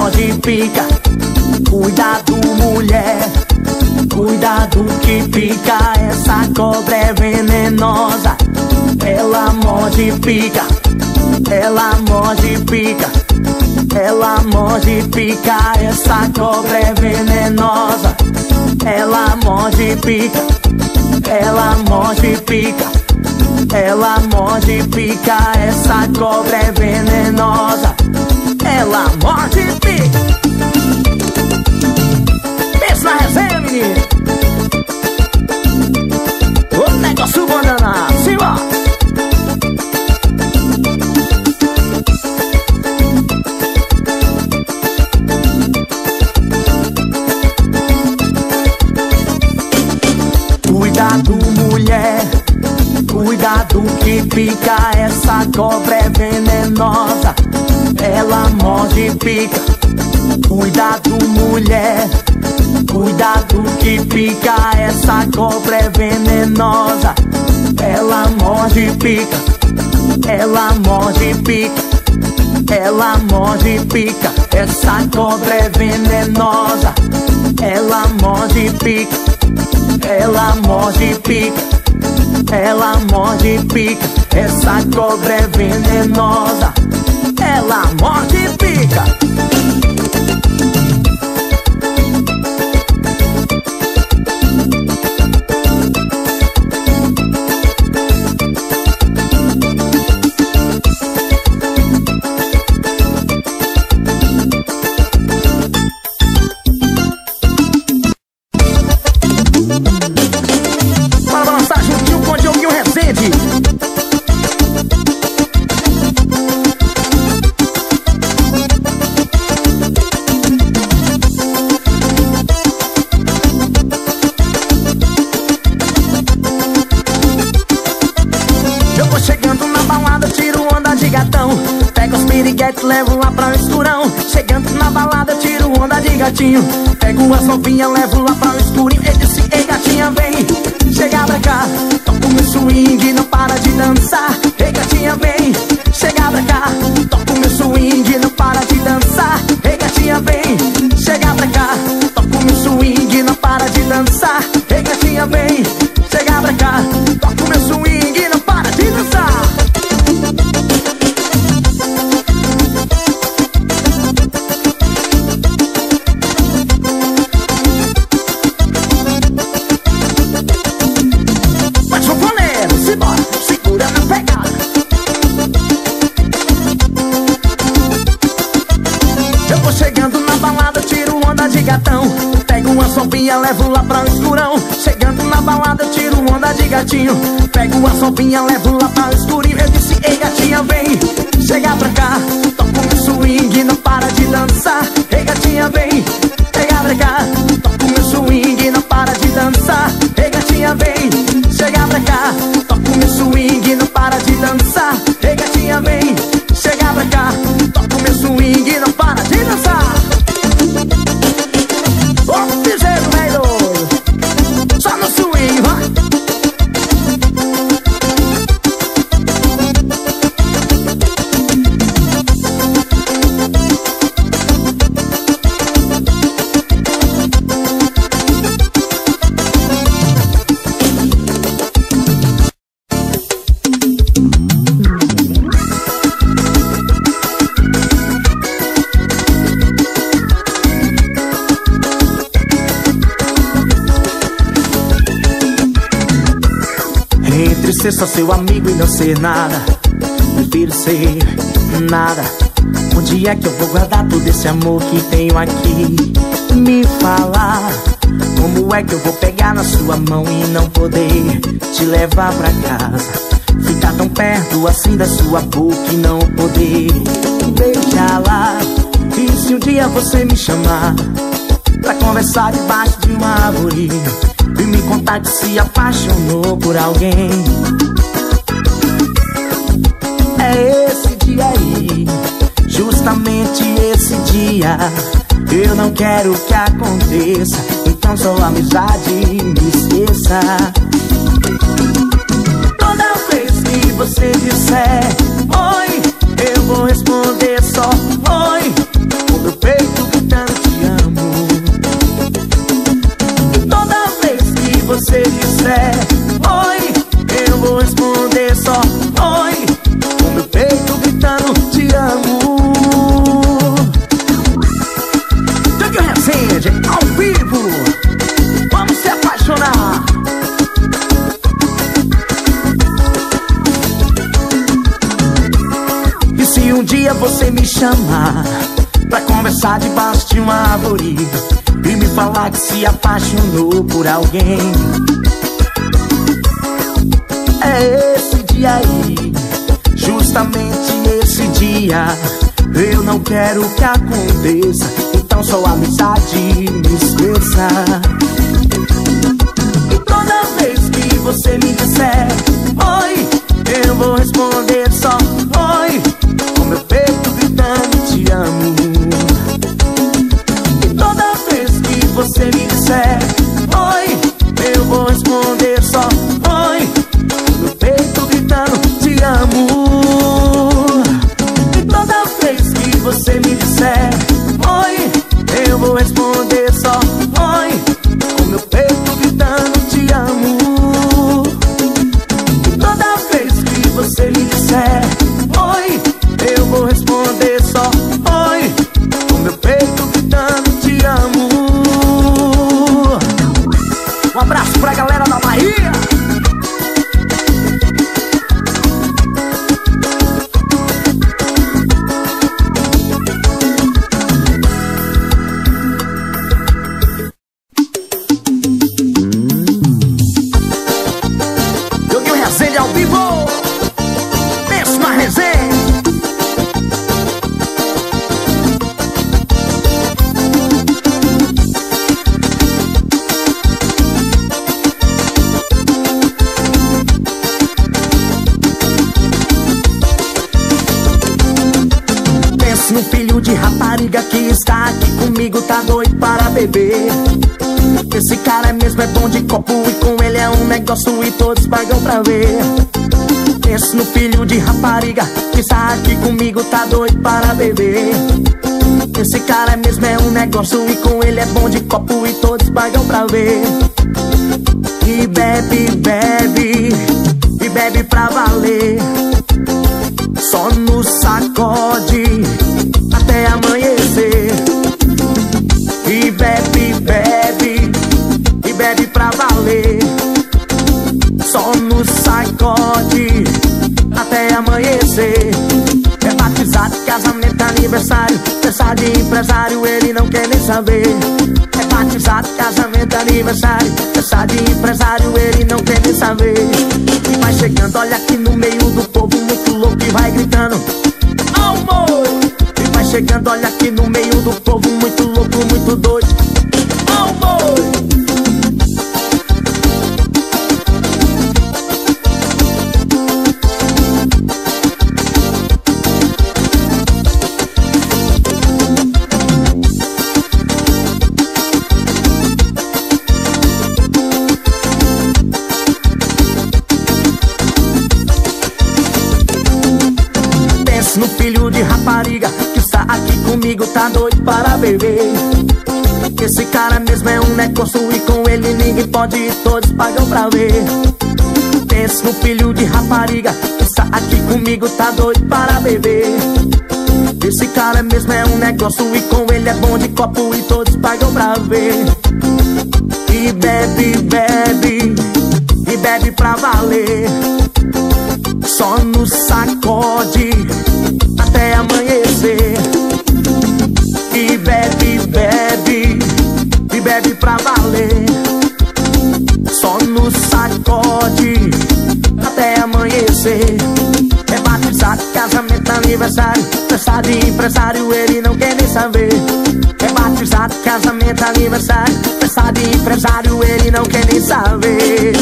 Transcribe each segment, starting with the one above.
morde e pica. Cuidado, mulher, cuidado que pica. Essa cobra é venenosa. Ela morde e pica. Ela morde e pica. Ela morde e pica. Essa cobra é venenosa. Ela morde e pica. Ela morde e pica. Ela morde e pica. Essa cobra é venenosa. Ela morde e pica. Pensa na resenha, menino. O negócio bom danado. Simbora. Cuidado, mulher, cuidado que pica. Essa cobra é venenosa. Ela morde e pica. Cuidado, mulher, cuidado que pica. Essa cobra é venenosa. Ela morde e pica. Ela morde e pica. Ela morde e pica. Essa cobra é venenosa. Ela morde e pica. Ela morde e pica. Ela morde e pica. Essa cobra é venenosa. Ela morde e pica. Levo lá pra um escurão. Chegando na balada, tiro onda de gatinho. Pego as novinhas, levo lá pra um escurinho. Ele disse, ei gatinha, vem, chega pra cá. Toco meu swing, não para de dançar. Ei gatinha, vem, chega pra cá. Toco meu swing, não para de dançar. Ei gatinha, vem, chega pra cá. Toco meu swing, não para de dançar. Ei gatinha, vem, chega pra cá. Toco meu swing, não para de dançar. Levo lá pra um escurão. Chegando na balada, eu tiro onda de gatinho. Pego a sopinha, levo lá pra um escurinho. Eu disse, ei gatinha, vem, chega pra cá. Toco meu swing, não para de dançar. Ei gatinha, vem, chega pra cá. Toco meu swing, não para de dançar. Ei gatinha, vem, chega pra cá. Toco meu swing, não para de dançar. Ei gatinha, vem, chega pra cá. Toco meu swing, não para de dançar. Só no swing, vai! Ser só seu amigo e não ser nada, prefiro ser nada. Onde é que eu vou guardar todo esse amor que tenho aqui? Me fala, como é que eu vou pegar na sua mão e não poder te levar pra casa? Ficar tão perto assim da sua boca e não poder beijá-la. E se um dia você me chamar pra conversar debaixo de uma árvore e me contar que se apaixonou por alguém, é esse dia aí, justamente esse dia. Eu não quero que aconteça, então só amizade me esqueça. Toda vez que você disser oi, eu vou responder só oi. O meu peito conversar debaixo de uma árvore e me falar que se apaixonou por alguém. É esse dia aí, justamente esse dia. Eu não quero que aconteça, então só amizade me esqueça. E toda vez que você me disser oi, eu vou responder só oi, com meu peito gritando te amo. E toda vez que você me disser oi, eu vou responder só oi, com meu peito gritando te amo. E toda vez que você me disser oi, eu vou responder só oi, com meu peito gritando te amo. E toda vez que você me disser oi, eu vou responder só oi, com meu peito gritando te amo. Um abraço pra galera da Bahia. No filho de rapariga que está aqui comigo, tá doido para beber. Esse cara mesmo é bom de copo e com ele é um negócio e todos pagam pra ver. Penso no filho de rapariga que está aqui comigo, tá doido para beber. Esse cara mesmo é um negócio e com ele é bom de copo e todos pagam pra ver. E bebe, bebe, e bebe pra valer. Só no sacode até amanhecer. E bebe, bebe, e bebe pra valer. Só no sacode até amanhecer. É batizado, casamento, aniversário, festa de empresário, ele não quer nem saber. É batizado, casamento, aniversário, festa de empresário, ele não quer nem saber. E vai chegando, olha aqui no meio do povo muito louco e vai gritando amor. E vai chegando, olha aqui no meio do povo muito louco, muito doido amor. No filho de rapariga que está aqui comigo, tá doido para beber. Esse cara mesmo é um negócio e com ele ninguém pode ir, todos pagam pra ver. Penso no filho de rapariga que está aqui comigo, tá doido para beber. Esse cara mesmo é um negócio e com ele é bom de copo e todos pagam pra ver. E bebe, bebe, e bebe pra valer. Só no sacode até amanhecer. E bebe, bebe, e bebe pra valer. Só no sacode até amanhecer. É batizado, casamento, aniversário, festa de empresário, ele não quer nem saber. É batizado, casamento, aniversário, festa de empresário, ele não quer nem saber.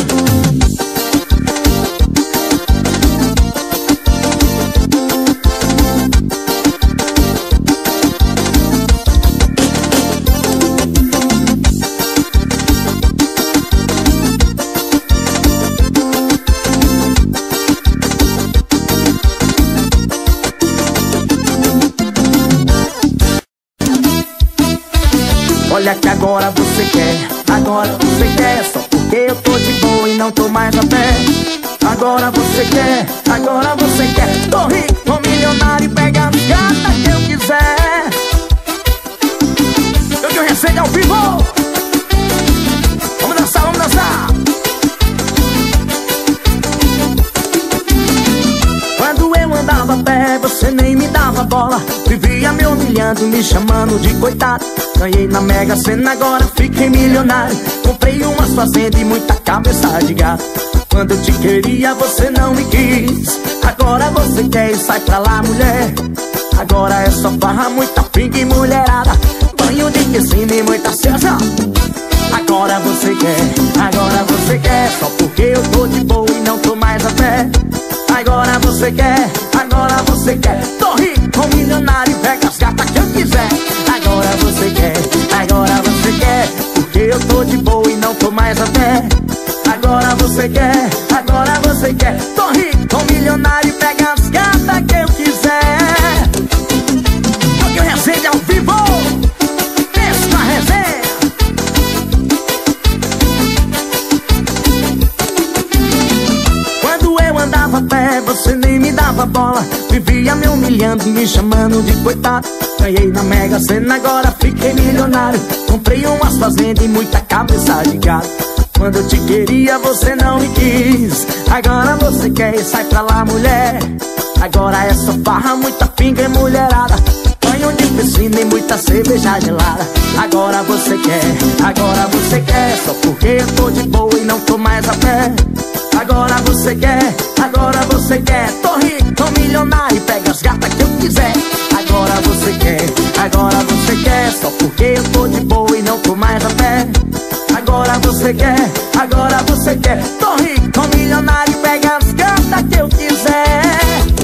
Olha que agora você quer, só porque eu tô de boa e não tô mais a pé. Agora você quer, tô rico, tô milionário e pega as gatas que eu quiser. Eu que recebo ao vivo. Vamos dançar, vamos dançar. Quando eu andava a pé, você nem me dava dava bola, vivia me humilhando, me chamando de coitado. Ganhei na Mega Sena, agora fiquei milionário. Comprei umas fazendas e muita cabeça de gato. Quando eu te queria você não me quis, agora você quer e sai pra lá, mulher. Agora é só farra, muita pinga e mulherada, banho de piscina e muita ciência. Agora você quer, só porque eu tô de boa e não tô mais a pé. Agora você quer, tô rico, milionário e pega as gatas que eu quiser. Agora você quer, porque eu tô de boa e não tô mais a pé. Agora você quer, tô rico, milionário e pega as gatas que eu quiser. Porque eu recebo ao vivo, pensa na resenha. Quando eu andava a pé, você nem me dava bola, vivia me humilhando, me chamando de coitado. Ganhei na Mega Sena, agora fiquei milionário. Comprei umas fazendas e muita cabeça de gato. Quando eu te queria você não me quis, agora você quer e sai pra lá, mulher. Agora é só farra, muita pinga e mulherada, banho de piscina e muita cerveja gelada. Agora você quer, só porque eu tô de boa e não tô mais a pé. Agora você quer, tô rico, milionário e pega as gatas que eu quiser. Agora você quer, só porque eu tô de boa e não tô mais a pé. Agora você quer, tô rico, milionário e pega as gatas que eu quiser.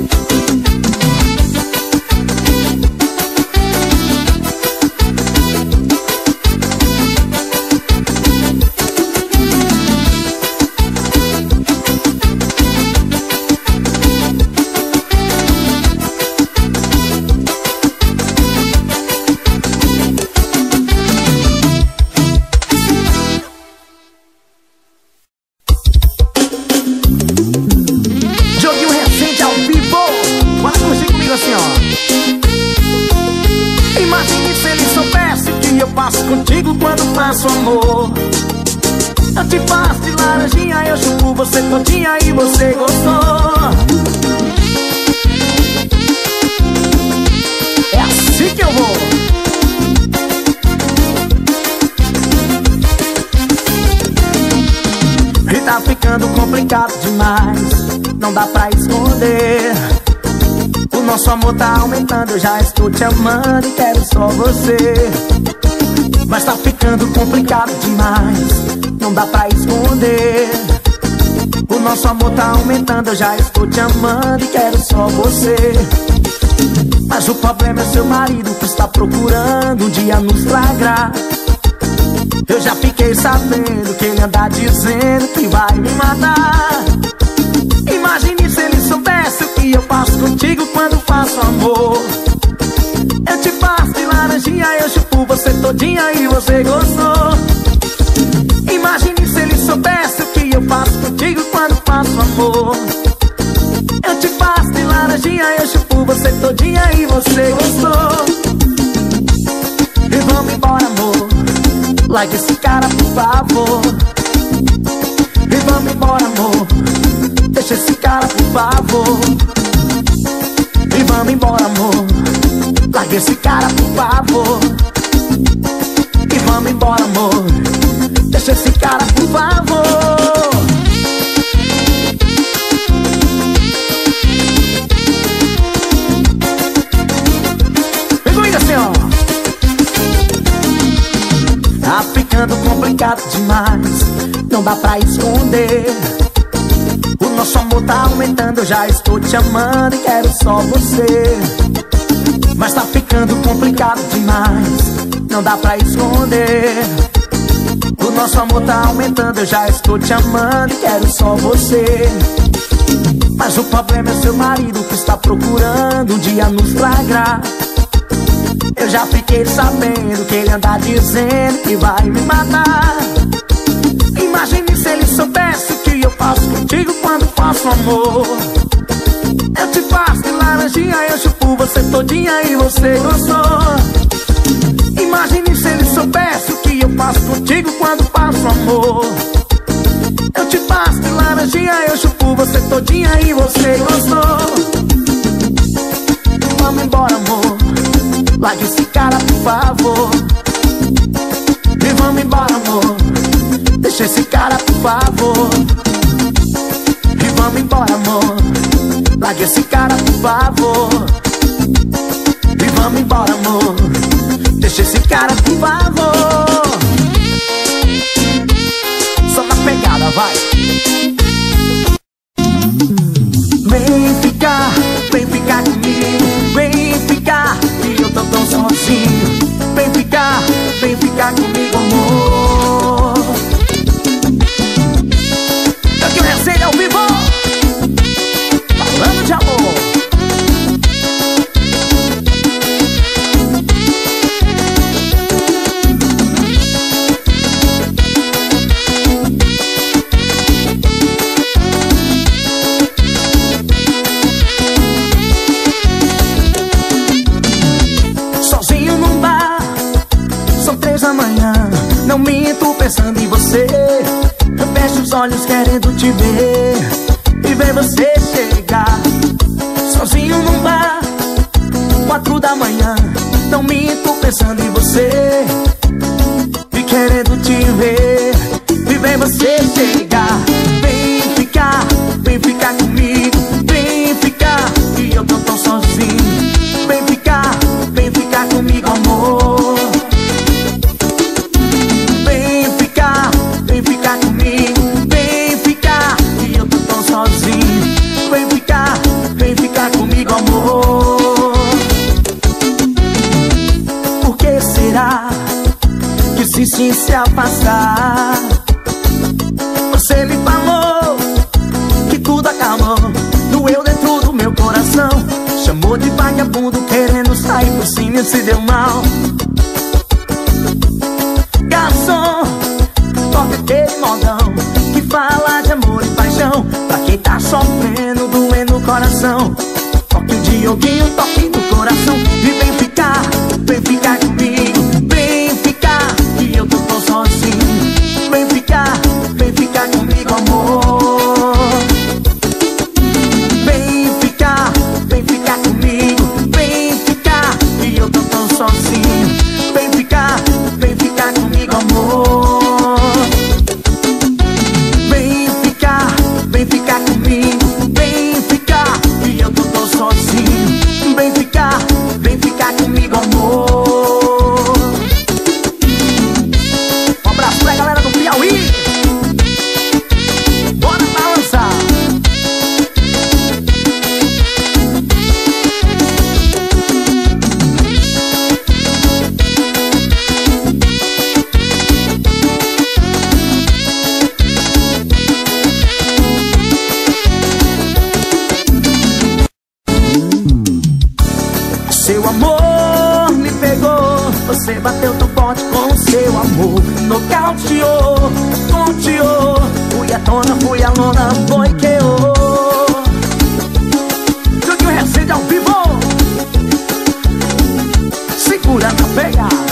Contigo quando faço amor, eu te faço de laranjinha, eu chupo você todinha e você gostou. É assim que eu vou. E tá ficando complicado demais, não dá pra esconder. O nosso amor tá aumentando, eu já estou te amando e quero só você. Mas tá ficando complicado demais, não dá pra esconder. O nosso amor tá aumentando, eu já estou te amando e quero só você. Mas o problema é seu marido que está procurando um dia nos flagrar. Eu já fiquei sabendo que ele anda dizendo que vai me matar. Imagine se ele soubesse o que eu faço contigo quando faço amor. Eu te passo de laranjinha, eu chupo você todinha e você gostou. Imagine se ele soubesse o que eu faço contigo quando faço amor. Eu te passo de laranjinha, eu chupo você todinha e você gostou. E vamos embora, amor, larga esse cara, por favor. E vamos embora, amor, deixa esse cara, por favor. E vamos embora, amor, larga esse cara, por favor. E vamos embora, amor, deixa esse cara, por favor. Vem comigo assim, ó. Tá ficando complicado demais, não dá pra esconder. O nosso amor tá aumentando, eu já estou te amando e quero só você. Mas tá ficando complicado demais, não dá pra esconder. O nosso amor tá aumentando, eu já estou te amando e quero só você. Mas o problema é seu marido que está procurando um dia nos flagrar. Eu já fiquei sabendo que ele anda dizendo que vai me matar. Imagine se ele soubesse o que eu faço contigo quando faço amor. Eu te passo de laranjinha, eu chupo você todinha e você gostou. Imagine se ele soubesse o que eu faço contigo quando faço amor. Eu te passo de laranjinha, eu chupo você todinha e você gostou. Vamos embora, largue esse cara, por favor. E vamos embora, amor. Deixa esse cara, por favor. E vamos embora, amor. Largue esse cara, por favor. E vamos embora, amor. Deixa esse cara, por favor. Só na pegada, vai. Vem ficar comigo. Vem ficar, que eu tô tão sozinho. Vem ficar comigo, amor. Aqui o Resenha ao vivo, falando de amor. Sozinho num bar, são 3 da manhã. Não minto pensando em você. Eu fecho os olhos querendo te ver e ver você chegar. Sozinho num bar, 4 da manhã. Não minto pensando em você e querendo te ver e ver você chegar. Vem ficar comigo. Vem ficar, que eu tô tão sozinho. Vem ficar comigo, amor. Vem ficar comigo. Vem ficar, que eu tô tão sozinho. Vem ficar comigo, amor. Por que será que se afastar? Você me falou que tudo acabou, doeu dentro do meu coração. Chamou de vagabundo querendo sair por cima e se deu mal. Garçom, toca aquele modão que fala de amor e paixão pra quem tá sofrendo, doendo o coração. Toque o Dioguinho, toque no coração. E vem ficar comigo. Vem ficar, que eu tô tão sozinho. Vem ficar comigo, amor. Vem ficar comigo. Vem ficar, que eu tô tão sozinho. Vem ficar comigo, amor. Vem ficar comigo. Vem ficar, que eu tô tão sozinho. Vem ficar comigo, amor. Um abraço pra galera do Piauí. Bora balançar. Seu amor me pegou, você bateu tão forte com o seu amor. Nocauteou, tonteou. Fui a dona, fui a lona, boiqueou. Joguinho Resenha ao vivo, segura na pegada.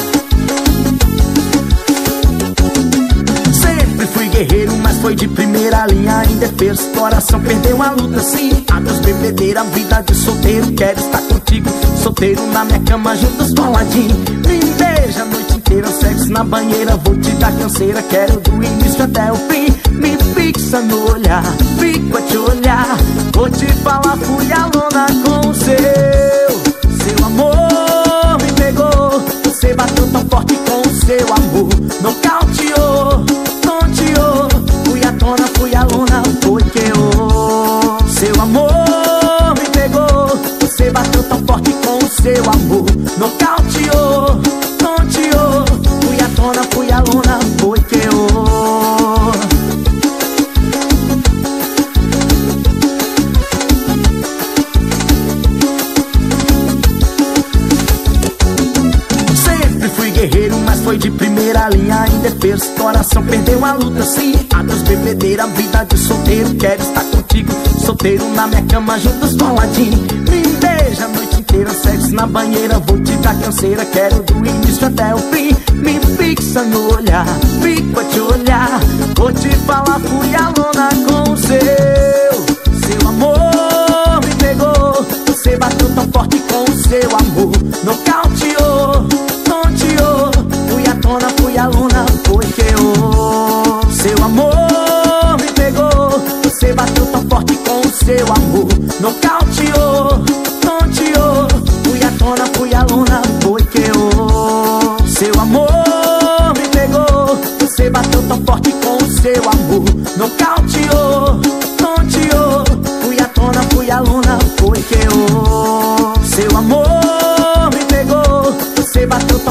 Sempre fui guerreiro, mas foi de primeira linha. Em defesa, coração perdeu a luta, sim. Adeus bebedeira, vida de solteiro. Quero estar contigo, solteiro na minha cama, juntos coladinho. Me beija a noite inteira, sexo na banheira. Vou te dar canseira, quero do início até o fim. Me fixa no olhar, fico a te olhar. Vou te falar, fui a lona com o seu amor me pegou. Você bateu tão forte com o seu amor. Nocauteou, tonteou. Fui a dona, fui a lona, boiqueou. Seu amor me pegou. Você bateu tão forte com o seu amor. Nocauteou, tonteou. Fui a dona, fui a lona, boiqueou. Sempre fui guerreiro, mas foi de primeira linha. Em defesa, coração perdeu a luta, sim. Adeus bebedeira, vida de solteiro. Quero estar contigo, solteiro na minha cama, juntos coladinho. Me beija a noite inteira, sexo na banheira. Vou te dar canseira, quero do início até o fim. Me fixa no olhar, fico a te olhar. Vou te falar, fui a lona com o seu amor me pegou. Você bateu tão forte com o seu amor. Nocauteou,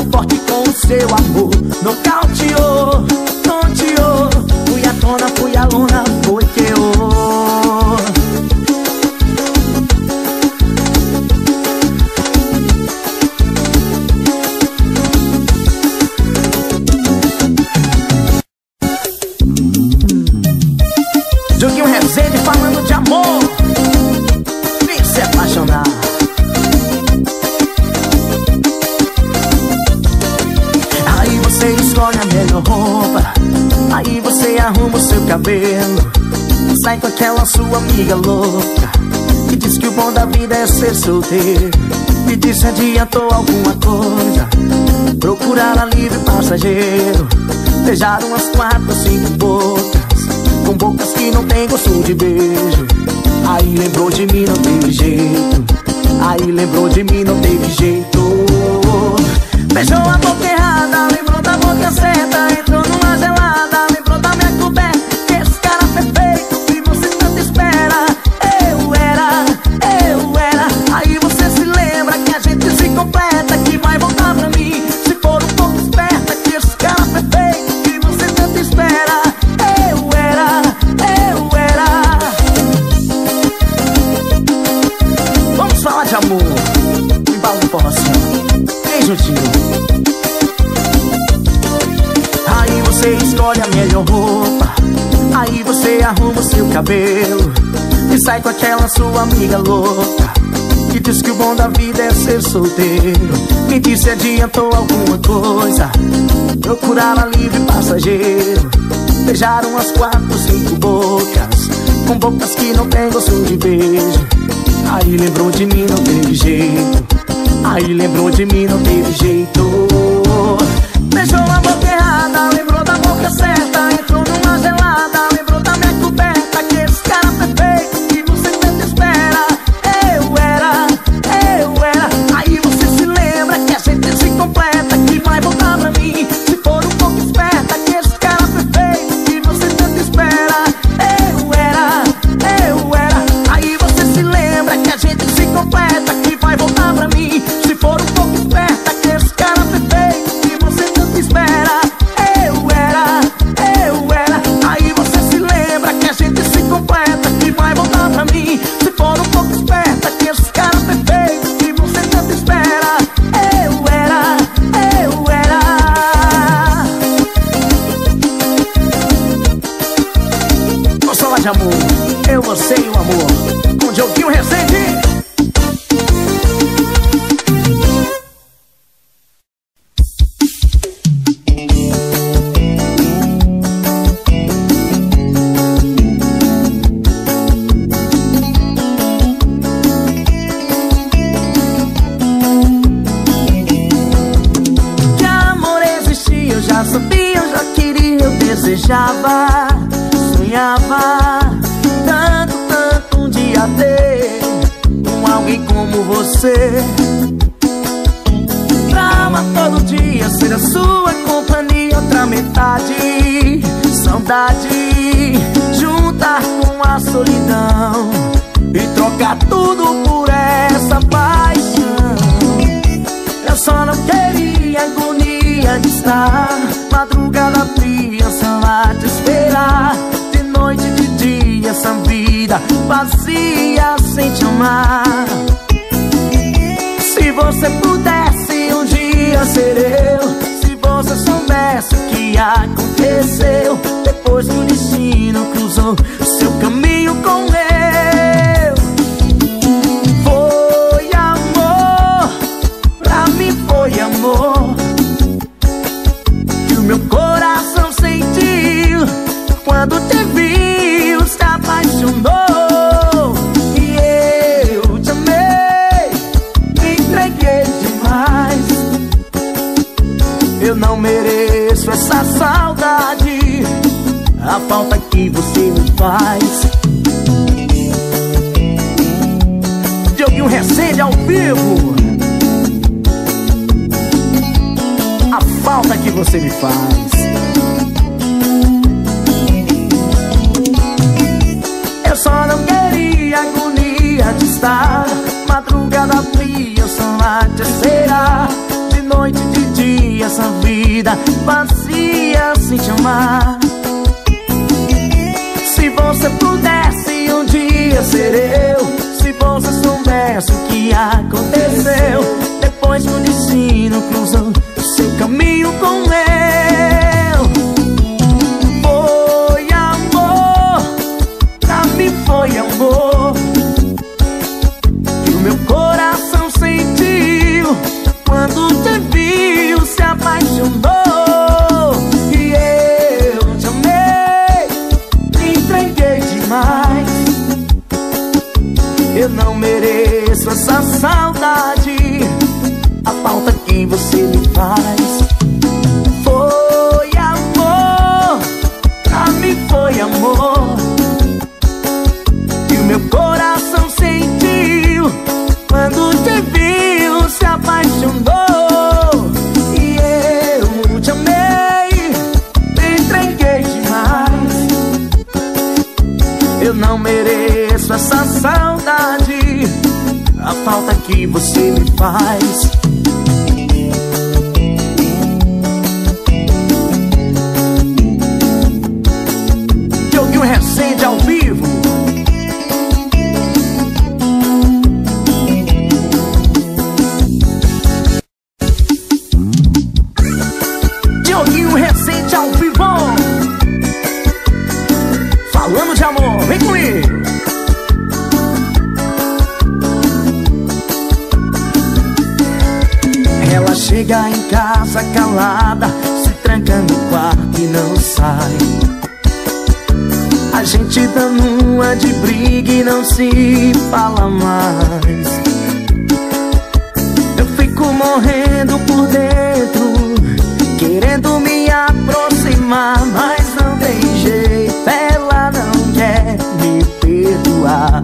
tão forte com o seu amor. Nocauteou, tonteou. Fui a tona, fui a luna, foi que eu. Dioguinho Rezende falando de amor. Vem se apaixonar. Aí você escolhe a melhor roupa, aí você arruma o seu cabelo, sai com aquela sua amiga louca que diz que o bom da vida é ser solteiro. Me diz se adiantou alguma coisa, procurar alívio passageiro, beijar umas 4 ou 5 bocas, com bocas que não tem gosto de beijo. Aí lembrou de mim, não teve jeito. Aí lembrou de mim, não teve jeito. Beijou a boca errada, lembrou da boca certa, entrou numa gelada, lembrou da minha coberta. Esse cara perfeito que você tanto espera. Eu era. Aí você se lembra que a gente se completa, que vai voltar pra mim se for um pouco esperta. Que esse cara perfeito que você tanto espera. Eu era. Vamos falar de amor. Embala um forró assim, bem juntinho. Aí você escolhe a melhor roupa, aí você arruma o seu cabelo e sai com aquela sua amiga louca que diz que o bom da vida é ser solteiro. Me diz se adiantou alguma coisa, procurar alívio passageiro, beijar umas 4 ou 5 bocas, com bocas que não tem gosto de beijo. Aí lembrou de mim, não teve jeito. Aí lembrou de mim, não teve jeito. Beijou a boca errada, lembrou da boca certa, entrou numa gelada, lembrou da minha coberta. Que esse cara perfeito que você tanto espera. Eu era. Aí você se lembra que a gente se completa, que vai voltar pra mim se for um pouco esperta. Que esse cara perfeito que você tanto espera. Eu era. Aí você se lembra que a gente se completa, que vai voltar pra mim se for um pouco esperta. Que esse cara perfeito que você tanto espera. Eu era. Aí você se lembra que a gente se completa, que vai voltar pra mim se for um pouco esperta. Que esse cara perfeito que você tanto espera. Eu era. Vamos falar de amor. Eu, você e o amor, com Dioguinho Rezende. Que amor existia, eu já sabia, eu já queria, eu desejava, sonhava tanto um dia ter com alguém como você, pra amar todo dia, ser a sua companhia, outra metade, saudade, juntar com a solidão e trocar tudo por essa paixão. Eu só não queria agonia de estar madrugada fria, sem lá te esperar, de noite e de dia, essa vida vazia sem te amar. Se você pudesse um dia ser eu, se você soubesse o que aconteceu depois que o destino cruzou seu caminho com eu. Foi amor, pra mim foi amor, que o meu coração sentiu quando te viu, se apaixonou. E eu te amei, me entreguei demais. Eu não mereço essa saudade, a falta que você me faz. Dioguinho Rezende ao vivo. A falta que você me faz. Eu só não queria agonia de estar madrugada fria, só lá te será, de noite e de dia, vida vazia sem te amar. Se você pudesse um dia ser eu, se você soubesse o que aconteceu depois que o destino cruzou o seu caminho com o meu. Foi amor, pra mim foi amor, que o meu coração sentiu quando te viu, se apaixonou. E eu te amei, me entreguei demais. Eu não mereço essa saudade, a falta que você me faz. Foi amor, pra mim foi amor, que o meu coração sentiu quando te viu, se apaixonou. E eu te amei, me entreguei demais. Eu não mereço essa saudade, a falta que você me faz. Dioguinho Resende ao vivo. Dioguinho Resende ao vivo. Falando de amor, vem comigo. Ela chega em casa calada, se tranca no quarto e não sai. A gente dando uma de briga e não se fala mais. Eu fico morrendo por dentro, querendo me aproximar, mas não tem jeito, ela não quer me perdoar.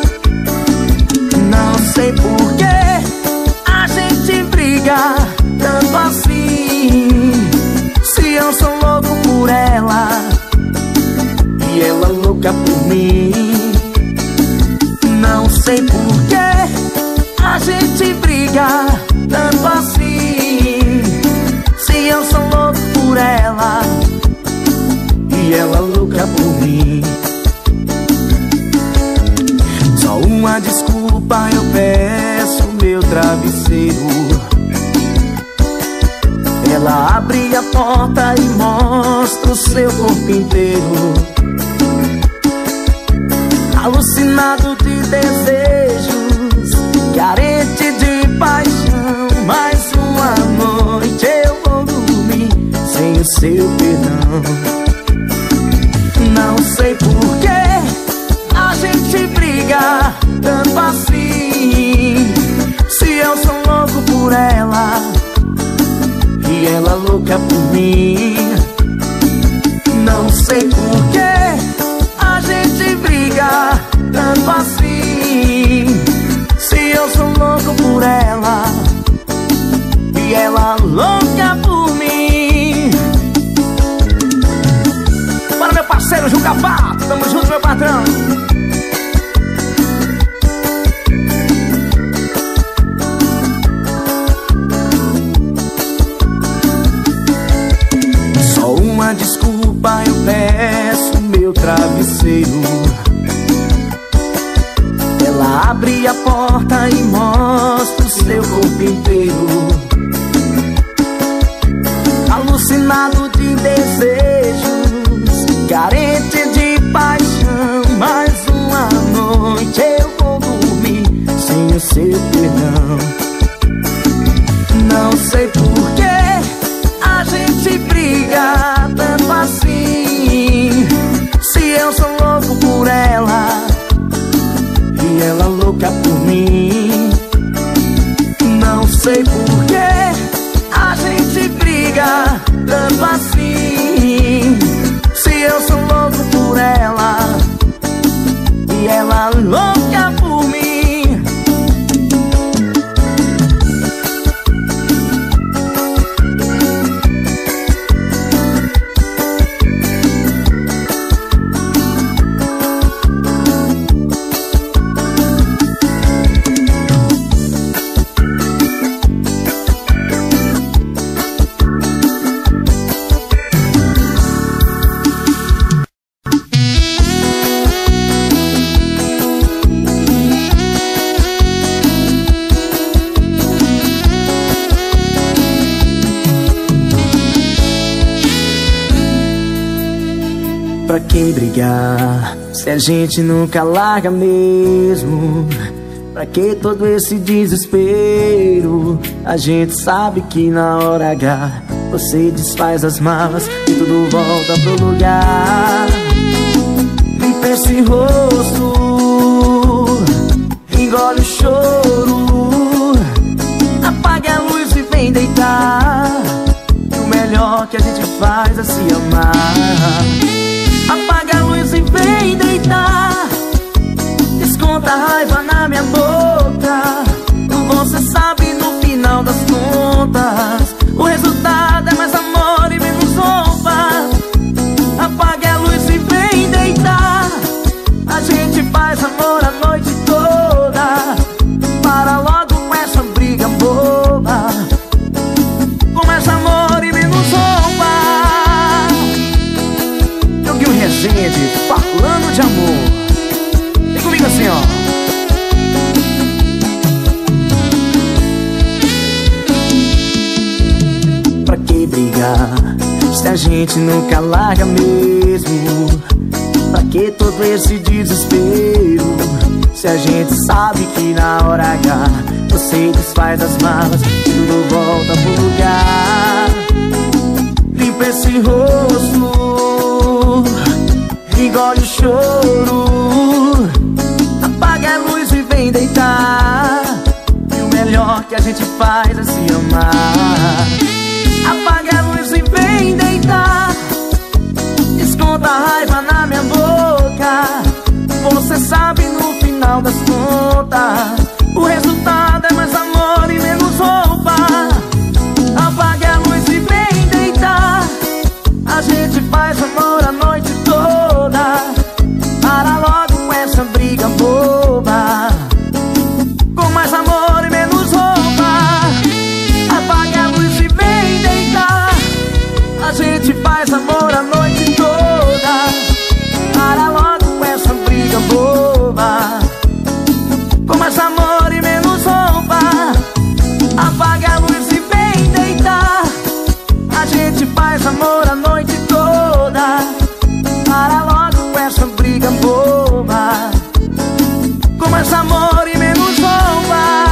Não sei porquê a gente briga tanto assim, se eu sou louco por ela e ela louca por mim. Não sei porquê a gente briga tanto assim, se eu sou louco por ela e ela louca por mim. Só uma desculpa eu peço, meu travesseiro. Ela abre a porta e mostra o seu corpo inteiro, alucinado de desejos, carente de paixão. Mais uma noite eu vou dormir sem o seu perdão. Não sei porquê a gente briga tanto assim, se eu sou louco por ela e ela louca por mim. Não sei porquê a gente briga tanto assim, se eu sou louco por ela e ela louca por mim. Para meu parceiro Juca Pato, tamo junto, meu patrão. Só uma desculpa eu peço, meu travesseiro. Ela abre a porta e mostra o seu corpo inteiro, alucinado de desejos, carente de paixão. Mais uma noite eu vou dormir sem o seu perdão. Não sei porquê a gente briga tanto assim, se eu sou louco por ela e ela louca por mim. Não sei porquê a gente briga tanto assim, se eu sou louco por ela e ela louca por mim. Pra que brigar se a gente nunca larga mesmo? Pra que todo esse desespero? A gente sabe que na hora H você desfaz as malas e tudo volta pro lugar. Limpa esse rosto, engole o choro, apague a luz e vem deitar. E o melhor que a gente faz é se amar. Apaga a luz e vem deitar. Desconta a raiva na minha boca. Você sabe no final das contas o resultado é mais amor e menos roupa. Apaga a luz e vem deitar. A gente faz amor a noite toda. Para logo com essa briga boba. Com mais amor e menos roupa. Dioguinho Rezende, falando de amor. Vem comigo assim, ó. Pra que brigar se a gente nunca larga mesmo? Pra que todo esse desespero se a gente sabe que na hora H você desfaz as malas e tudo volta pro lugar. Limpa esse rosto, engole o choro, apaga a luz e vem deitar. E o melhor que a gente faz é se amar. Apaga a luz e vem deitar. Desconta a raiva na minha boca. Você sabe no final das contas o resultado é mais amor e menos roupa. Apaga a luz e vem deitar. A gente faz amor a noite toda. Para logo com essa briga boba. Com mais amor e menos roupa. Apaga a luz e vem deitar. A gente faz amor a noite toda. Para logo com essa briga boba. Com mais amor e menos roupa. Apaga a luz e vem deitar. A gente faz amor a noite toda. Para logo com essa briga boba. Com mais amor e menos roupa.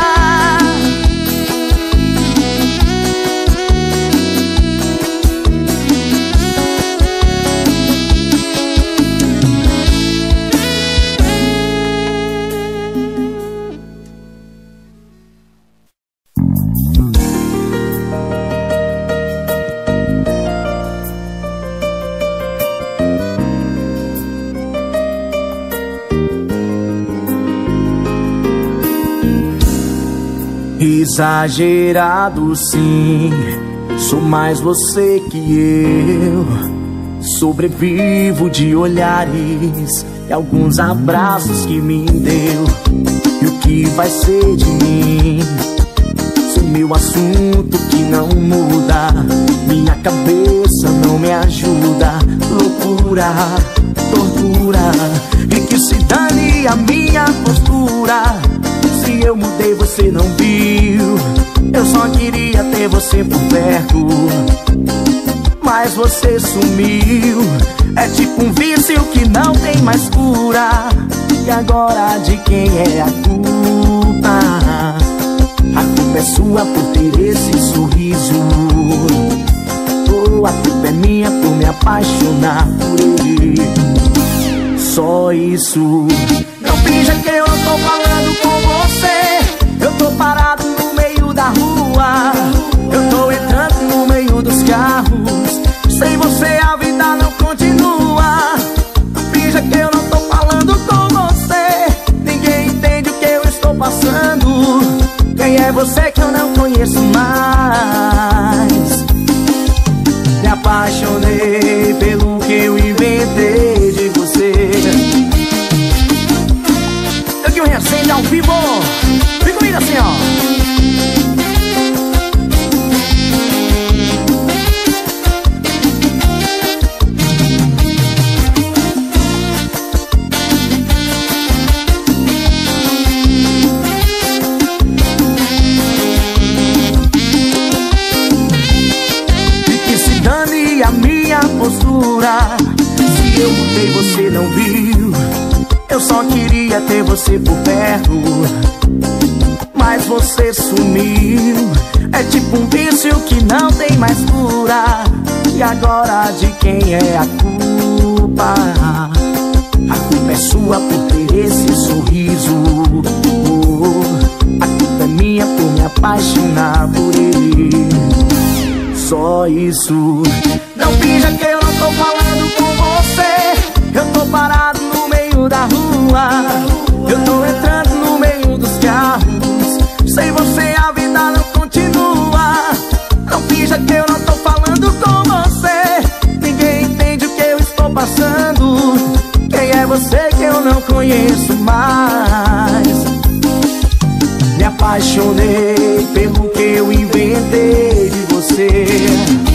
Exagerado sim, sou mais você que eu. Sobrevivo de olhares e alguns abraços que me deu. E o que vai ser de mim? Sou meu assunto que não muda. Minha cabeça não me ajuda. Loucura, tortura. E que se dane a minha postura. Se eu mudei você não viu. Eu só queria ter você por perto, mas você sumiu. É tipo um vício que não tem mais cura. E agora de quem é a culpa? A culpa é sua por ter esse sorriso. Ou a culpa é minha por me apaixonar por ele. Só isso. Não finja que eu tô falando com você. Eu tô parado no meio da rua. Eu tô entrando no meio dos carros. Sem você a vida não continua. Não finja que eu não tô falando com você. Ninguém entende o que eu estou passando. Quem é você que eu não conheço mais? Me apaixonei pelo que eu inventei de você. Dioguinho Rezende ao vivo. Vem comigo assim, ó. E que se dane a minha postura. Se Eu mudei, você não viu. Eu só queria ter você por perto, mas você sumiu. É tipo um vício que não tem mais cura. E agora de quem é a culpa? A culpa é sua por ter esse sorriso. A culpa é minha por me apaixonar por ele. Só isso. Não finja que eu não tô falando com você. Eu tô parado no meio da rua. Eu tô entrando no meio dos carros. Sem você a vida não continua. Não finja que eu não tô falando com você. Ninguém entende o que eu estou passando. Quem é você que eu não conheço mais? Me apaixonei pelo que eu inventei de você.